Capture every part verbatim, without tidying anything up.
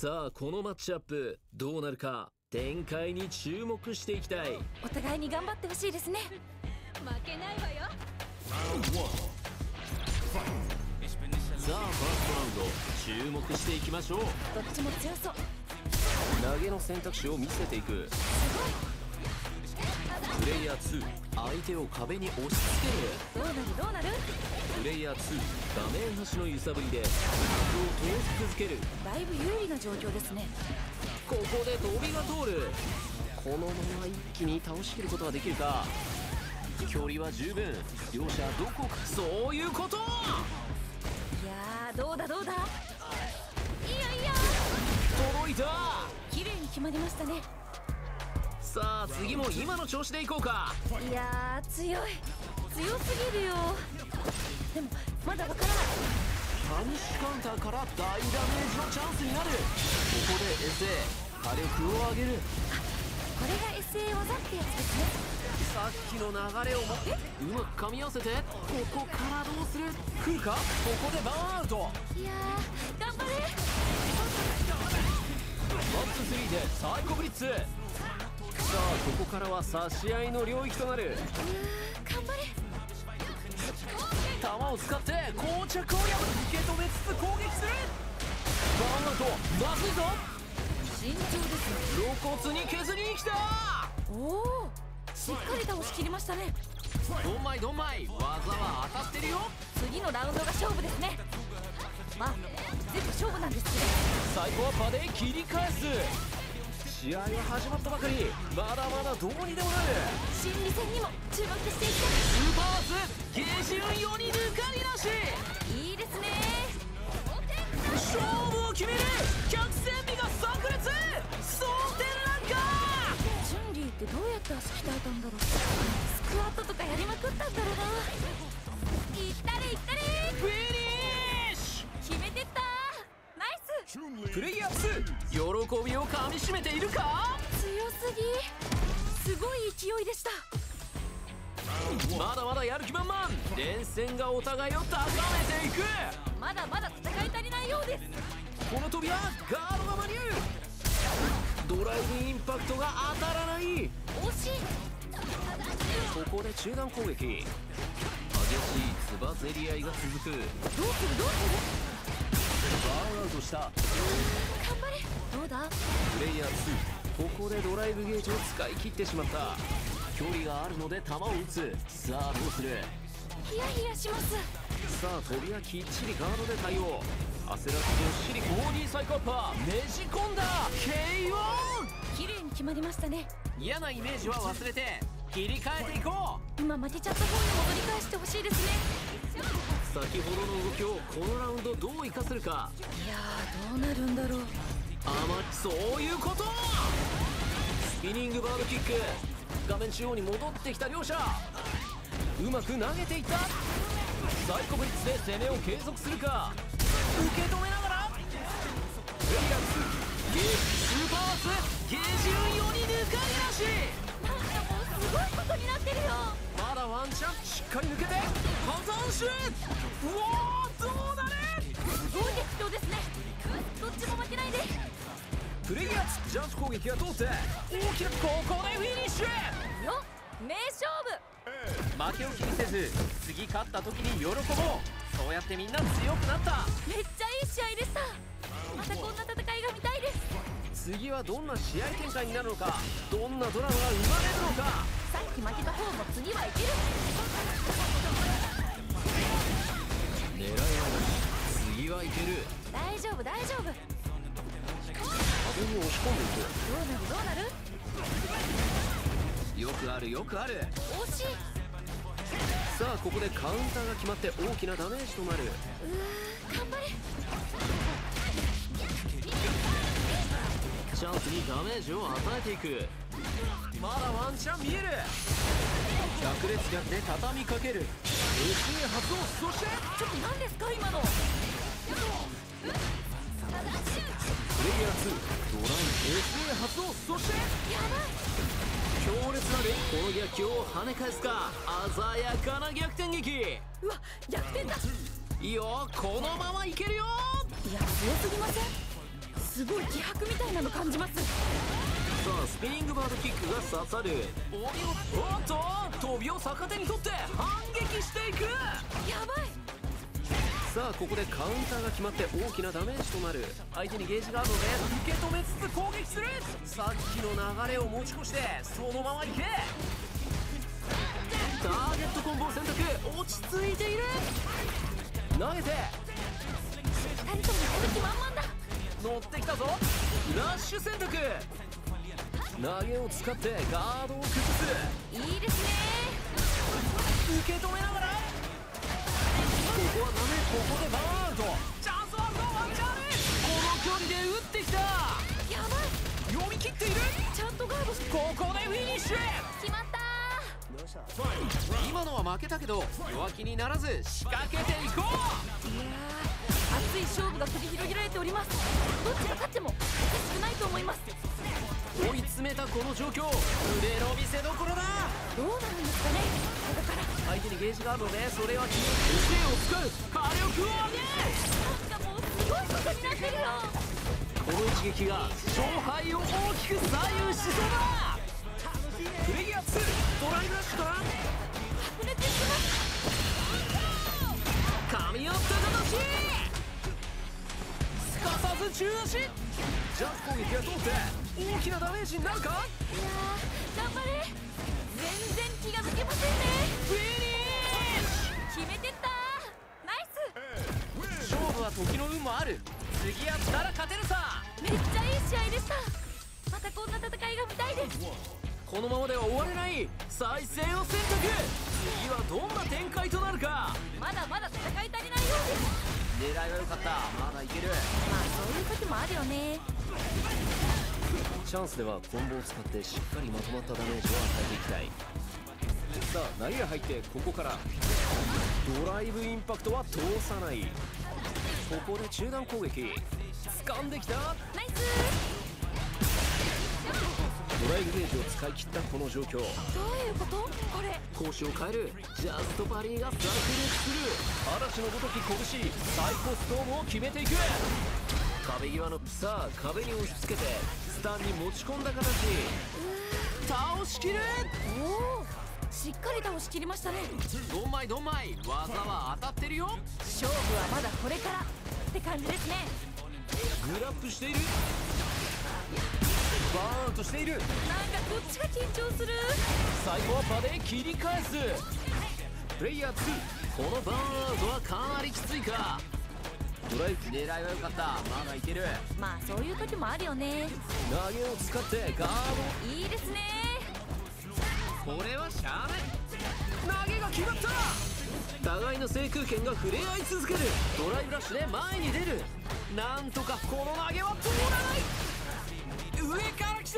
さあこのマッチアップどうなるか、展開に注目していきたい。 お互いに頑張ってほしいですね。負けないわよ。 さあファーストラウンド注目していきましょう。 どっちも強そう。 投げの選択肢を見せていく。プレイヤーツー、相手を壁に押し付ける。 どうなるどうなる。 プレイヤーツー、画面端の揺さぶりでボールを通し続ける。 だいぶ有利な状況ですね。 ここで飛びが通る。このまま一気に倒しきることができるか。距離は十分。両者どこか。そういうこと。 いやー、どうだどうだ。いいよいいよ。 届いた。 綺麗に決まりましたね。 さあ次も今の調子でいこうか。 いやー、強い強すぎるよ。でもまだわからない。 パニッシュカウンターから大ダメージのチャンスになる。ここで エスエー 火力を上げる。 これが エスエー 技ってやつですね。 さっきの流れをもうまく噛み合わせて、ここからどうする。来るか。ここでバーンアウト。 いやー、頑張れ。 ワンツースリーでサイコブリッツ。さあここからは差し合いの領域となる。 いやー、頑張れ。 弾を使って膠着を破る。受け止めつつ攻撃する。バーンアウト。まずいぞ。 慎重ですね。 露骨に削りに来た。 おお、しっかり倒しきりましたね。 ドンマイドンマイ、技は当たってるよ。 次のラウンドが勝負ですね。まあ全部勝負なんですけど、 最後はパで切り返す。試合は始まったばかり。まだまだどうにでもなる。 心理戦にも注目していきたい。 スーパースゲージ運用に抜かりなし。 いいですね。 勝負を決める。百戦美が炸裂。蒼天ランカー。 チュンリーってどうやって足鍛えたんだろう。スクワットとかやりまくったんだろうな。いったれいったれ。 フィニッシュ。 決めてったー。ナイス。 プレイヤーツー、喜びをかみしめているか。 強すぎ。すごい勢いでした。 まだまだやる気満々。連戦がお互いを高めていく。 まだまだ戦い足りないようです。 この扉ガードが間に合う。ドライブインパクトが当たらない。 惜しい。 ここで中断攻撃。激しいつばぜり合いが続く。 どうするどうする。 バーンアウトした。 頑張れ。どうだ。 プレイヤーツー、ここでドライブゲージを使い切ってしまった。距離があるので弾を撃つ。さあどうする。 ヒヤヒヤします。 さあ飛びはきっちりガードで対応。焦らずどっしり フォーディー サイコアッパーねじ込んだ。 ケーオー。 綺麗に決まりましたね。 嫌なイメージは忘れて切り替えていこう。 今負けちゃった方に戻り返してほしいですね。 先ほどの動きをこのラウンドどう生かせるか。 いやー、どうなるんだろう。 あまそういうこと。スピニングバードキック。画面中央に戻ってきた両者、うまく投げていった。サイコブリッツで攻めを継続するか。受け止めながらプレイヤーツー、ゲージスーパーアースゲージ運用に抜かりなし。 なんかもうすごいことになってるよ。 まだワンチャン。しっかり抜けて破産し。うわー、どうなる。 すごい激闘ですね。どっちも負けないで。 プレイヤーツー、ジャンプ攻撃が通って大きな。ここでフィニッシュ。 よっ、名勝負。 負けを気にせず次勝った時に喜ぼう。そうやってみんな強くなった。 めっちゃいい試合でした。またこんな戦いが見たいです。 次はどんな試合展開になるのか。どんなドラマが生まれるのか。 さっき負けた方も次はいける。 狙いはない。次はいける。 大丈夫大丈夫。どう壁に押し込んでいく。 なるどうなる。 よくあるよくある。 惜しい。 さあここでカウンターが決まって大きなダメージとなる。 うわー、頑張れ。 チャンスにダメージを与えていく。まだワンチャン見える。百列逆で畳みかける。 エスエー 発動。そしてちょっと何ですか今の。 プレイヤーツー、ドライブ エスエー 発動。そしてやばい。 強烈な連この逆境を跳ね返すか。鮮やかな逆転劇。 うわ、逆転だ。 いいよ、このままいけるよ。 いや、強すぎません。 すごい気迫みたいなの感じます。 さあスピニングバードキックが刺さる。お見事。おっと飛びを逆手に取って反撃していく。 やばい。 さあここでカウンターが決まって大きなダメージとなる。相手にゲージがあるので受け止めつつ攻撃する。さっきの流れを持ち越してそのままいけ。ターゲットコンボを選択。落ち着いている。投げてふたりともやる気満々だ。 乗ってきたぞ。ラッシュ選択。投げを使ってガードを崩す。 いいですね。 受け止めながらここはダメ。ここでバーンアウト。チャンスワールドワンチャール。この距離で打ってきた。 やばい。 読み切っている。 ちゃんとガードして。 ここでフィニッシュ。 決まった。 今のは負けたけど弱気にならず仕掛けていこう。 いやー熱い勝負が繰り広げられております。どっちが勝ってもおかしくないと思います。 追い詰めたこの状況、腕の見せどころだ。 どうなるんですかねここから。 相手にゲージがあるのでそれは君の手を使う。火力を上げ。 なんかもうすごいことになってるよ。 この一撃が勝敗を大きく左右しそうだ。プレイヤーツードライブラッシュから白熱してます。 噛み合った形。すかさず中足。ジャンプ攻撃が通って大きなダメージになるか。 いやー頑張れ。全然気が抜けませんね。 フィニッシ決めてったー。ナイス。 ュ。勝負は時の運もある。次やったら勝てるさ。 めっちゃいい試合でした。またこんな戦いが見たいです。 このままでは終われない。再戦を選択。次はどんな展開となるか。 まだまだ戦い足りないようです。 狙いは良かった。まだいける。 まあそういう時もあるよね。 チャンスではコンボを使ってしっかりまとまったダメージを与えていきたい。さあ投げが入ってここからドライブインパクトは通さない。ここで中断攻撃掴んできた。 ナイス。 ドライブゲージを使い切ったこの状況。 どういうこと？これ攻守を変える。ジャストパリーが炸裂する。嵐のごとき拳サイコストームを決めていく。壁際のさあ壁に押し付けてスタンに持ち込んだ形。倒しきる。 おおしっかり倒しきりましたね。 ドンマイドンマイ。技は当たってるよ。 勝負はまだこれからって感じですね。 グラップしている。バーンとしている。 なんかこっちが緊張する。 最後は場で切り返す。プレイヤーツーこのバーンアウトはかなりきついか。ドライブ狙いは良かった。まだいける。 まあそういう時もあるよね。 投げを使ってガーいいですね。 ド。これはしゃあない。投げが決まった。互いの制空権が触れ合い続ける。ドライブラッシュで前に出る。なんとかこの投げは通らない。上から来た。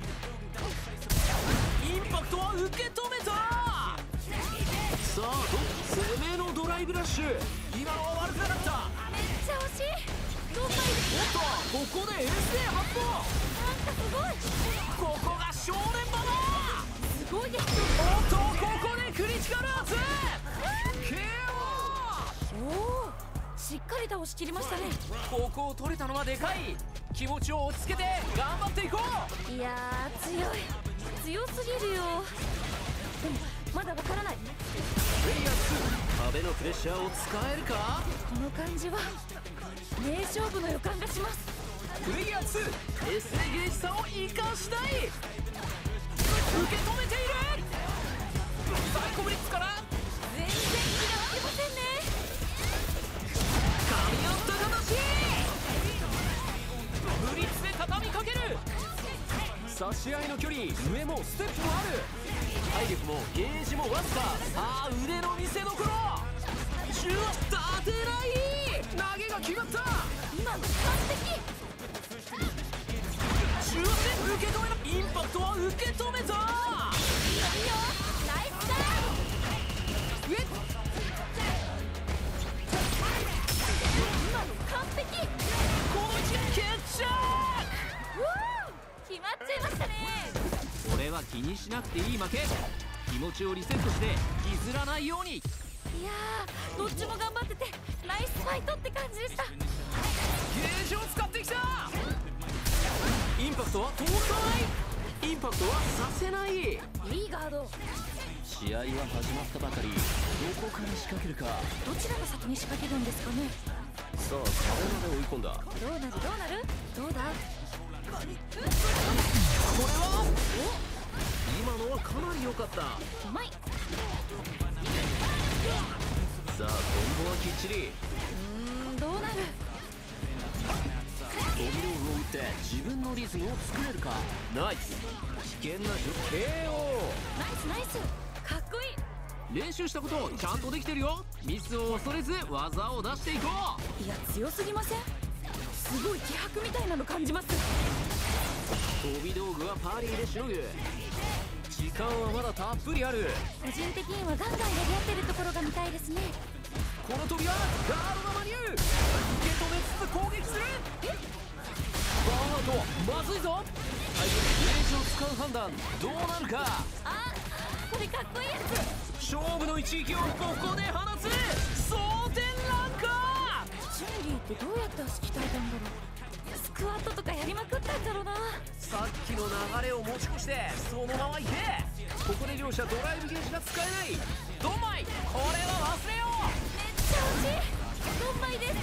インパクトは受け止めた。さあ攻めのドライブラッシュ。今のは悪くなかった。 めっちゃ惜しい。どんなにおっとここで衛星発砲。 なんかすごい。 ここが正念場だ。 すごいです。 おっとここでクリティカルアーツ ケーオー。 おおしっかり倒しきりましたね。 ここを取れたのはでかい。気持ちを落ち着けて頑張っていこう。 いやー強い。強すぎるよ。でもまだわからない。 プレイヤーツー壁のプレッシャーを使えるか。 この感じは名勝負の予感がします。 プレイヤーツーエスエーゲージ差を生かしたい。受け止めている。サイコブリッツから全然気が抜けませんね。 噛み合った形。ブリッツで畳みかける。差し合いの距離上もステップもある。体力もゲージもわずか。さあ腕の見せどころ。中立てない。投げが決まった。 今の完璧。 中で受け止めた。インパクトは受け止めた。 いいよナイスだ。 えっ今の完璧。 この一撃決着。 うわー決まっちゃいましたね。 これは気にしなくていい負け。気持ちをリセットして引きずらないように。 いやーどっちも頑張っててナイスファイトって感じでした。 ゲージを使ってきた。 クトは搭載、インパクトはさせない。 いいガード。 試合は始まったばかり。どこから仕掛けるか。 どちらが先に仕掛けるんですかね。 さあ壁まで追い込んだ。 どうなるどうなるどうだ。 これは今のはかなり良かった。 うまい。 さあコンボはきっちり。 うーんどうなる。 飛び道具を打って自分のリズムを作れるか。ナイス。危険な ケーオー。 ナイスナイス、かっこいい。 練習したことをちゃんとできてるよ。ミスを恐れず技を出していこう。 いや強すぎません。すごい気迫みたいなの感じます。 飛び道具はパーリーでしのぐ。時間はまだたっぷりある。 個人的にはガンガンやり合ってるところが見たいですね。 この飛びはガードが間に合う。受け止めつつ攻撃する。 えバードまずいぞ。相手にゲージを使う判断どうなるか。 あこれかっこいいやつ。 勝負の一撃をここで放つ。蒼天乱か。 チュンリーってどうやって足鍛えたんだろう。スクワットとかやりまくったんだろうな。 さっきの流れを持ち越してそのままいけ。ここで両者ドライブゲージが使えない。ドンマイ、これは忘れよめっちゃ惜しい。ドンマイです。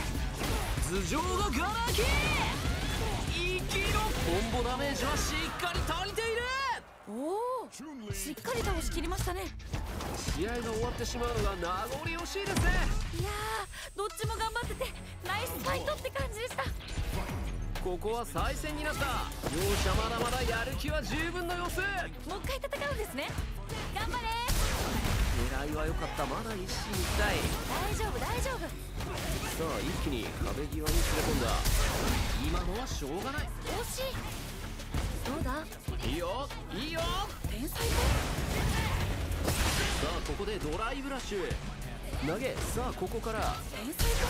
う。頭上がガラ空き。息のコンボダメージはしっかり足りている。 おおしっかり倒しきりましたね。 試合が終わってしまうのが名残惜しいですね。 いやーどっちも頑張っててナイスファイトって感じでした。 ここは再戦になった。両者まだまだやる気は十分の様子。 もう一回戦うんですね。頑張れ。 狙いは良かった。まだ一進一退。 大丈夫大丈夫。 さあ一気に壁際に連れ込んだ。今のはしょうがない。 惜しい。どうだ。 いいよいいよ。 天才か。 さあここでドライブラッシュ投げ。さあここから天才か。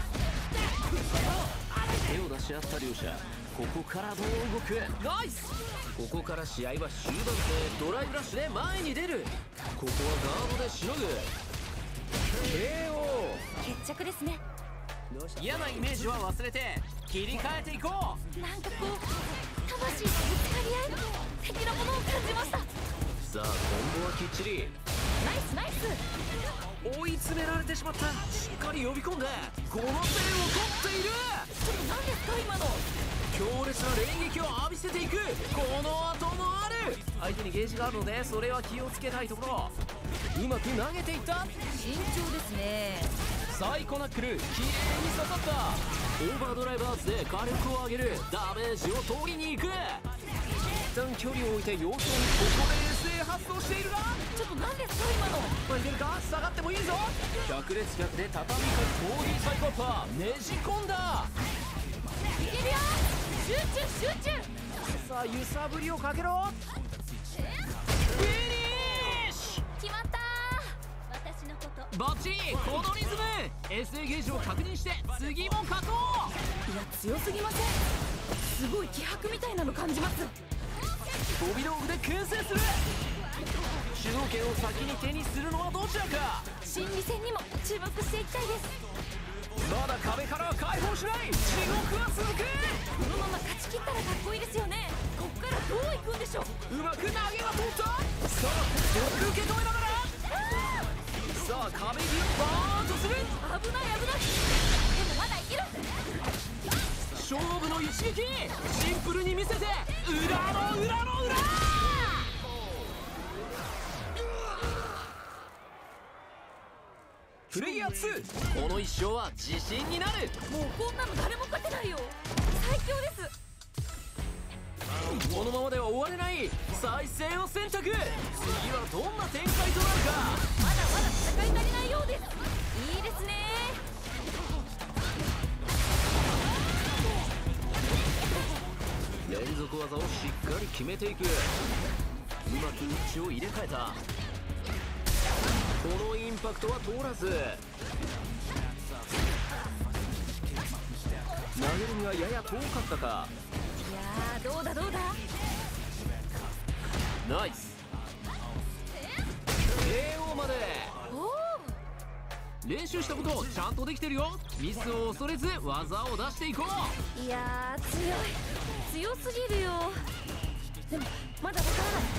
手を出し合った両者。ここからどう動く。ナイス。ここから試合は終盤戦。ドライブラッシュで前に出る。ここはガードでしのぐ。 ケーオー。 決着ですね。 嫌なイメージは忘れて切り替えていこう。 なんかこう魂のぶつかり合い的なものを感じました。 さあコンボはきっちり。 ナイスナイス。 追い詰められてしまった。しっかり呼び込んでこの点を取っている。 ちょっと何ですか今の。 強烈な連撃を浴びせていく。この後もある。相手にゲージがあるのでそれは気をつけたいところ。うまく投げていった。 慎重ですね。 サイコナックルきれいに刺さった。オーバードライバーズで火力を上げる。ダメージを取りに行く。一旦距離を置いて様子を見、ここで エスエー 発動しているが、 ちょっと何ですか今の。 まあ、いけるか。下がってもいいぞ。百列百で畳みかけコーギーサイコパーねじ込んだ。 いけるよ。集中集中。 さあ揺さぶりをかけろ。フィニッシュ。 決まったー。私のことバッチリ。このリズム エスエー ゲージを確認して次も勝とう。 いや強すぎません。すごい気迫みたいなの感じます。 飛び道具で牽制する。主導権を先に手にするのはどちらか。 心理戦にも注目していきたいです。 まだ壁からは解放しない。地獄は続く。 このまま勝ち切ったらかっこいいですよね。こっからどういくんでしょう。 うまく投げは通った。さあよく受け止めながら。さあ壁際バーンとする。 危ない危ない。でもまだいける。 勝負の一撃。シンプルに見せて裏の裏の裏。プレイヤーツー、この一勝は自信になる。 もうこんなの誰も勝てないよ。最強です。 このままでは終われない。再戦を選択。次はどんな展開となるか。 まだまだ戦い足りないようです。いいですね。 連続技をしっかり決めていく。うまく位置を入れ替えた。このインパクトは通らず。投げるにはやや遠かったか。 いやーどうだどうだ。 ナイス。 ケーオー まで。 お練習したことをちゃんとできてるよ。ミスを恐れず技を出していこう。 お。いやー強い強すぎるよ。でもまだわからない。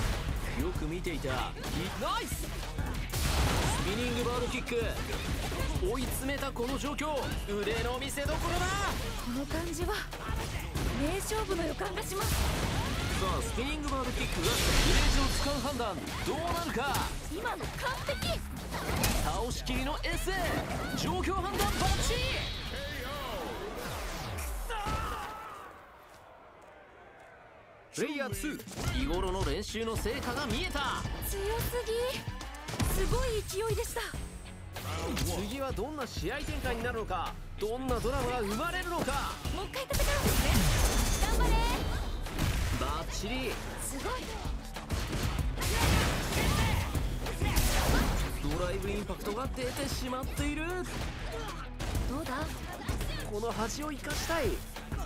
よく見ていた。ナイススピニングバードキック。追い詰めたこの状況、腕の見せ所だ。 この感じは名勝負の予感がします。 さあスピニングバードキックがイメージを使う判断どうなるか。 今の完璧。 倒しきりの エスエー 状況判断バッチリ。プレイヤーツー、日頃の練習の成果が見えた。 強すぎ、すごい勢いでした。 次はどんな試合展開になるのか、どんなドラマが生まれるのか。 もう一回戦うんですね。頑張れ。 バッチリ。 すごい。 ドライブインパクトが出てしまっている。 どうだ。 この端を生かしたい。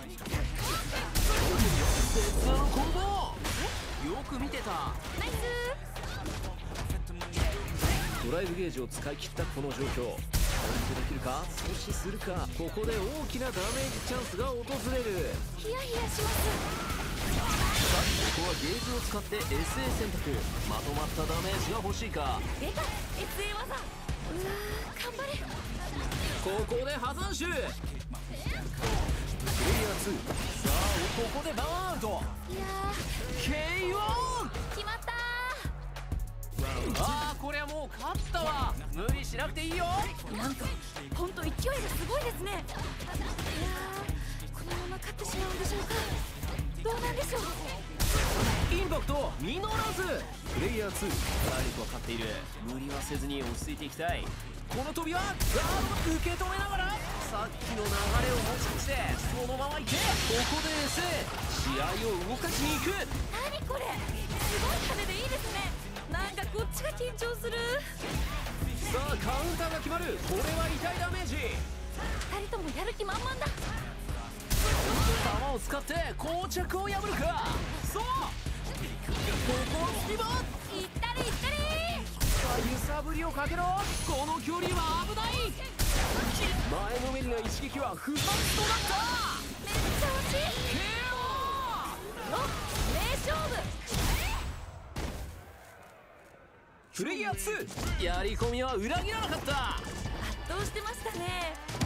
絶妙のコンボ。よく見てた。 ナイス。 ドライブゲージを使い切ったこの状況、カウントできるか、阻止するか。ここで大きなダメージチャンスが訪れる。 ヒヤヒヤします。 ここはゲージを使って エスエー 選択。まとまったダメージが欲しいか。 出た エスエー 技。うわー頑張れ。 ここで破斬首。プレイヤーツー、さあここでバーンアウト。 いやケーオー。 ー決まったああこりゃもう勝ったわ。無理しなくていいよ。 ー。なんかほんと勢いがすごいですね。いやーこのまま勝ってしまうんでしょうか。どうなんでしょう。 インパクト実らず。プレイヤーツー、体力は勝っている。無理はせずに落ち着いていきたい。この飛びはガード受け止めながら、さっきの流れを持ち越してそのままいけ。ここで エスエー 試合を動かしに行く。 何これ、すごい派手でいいですね。なんかこっちが緊張する。 さあカウンターが決まる。これは痛いダメージ。 ふたりともやる気満々だ。 弾を使って膠着を破るか。そうここはスピボン。 いったりいったり。 さあ揺さぶりをかけろ。この距離は危ない。前のめりな一撃は不発となった。 めっちゃ惜しい。 ケーオー。 お名勝負。 プレイヤーツー、やり込みは裏切らなかった。 圧倒してましたね。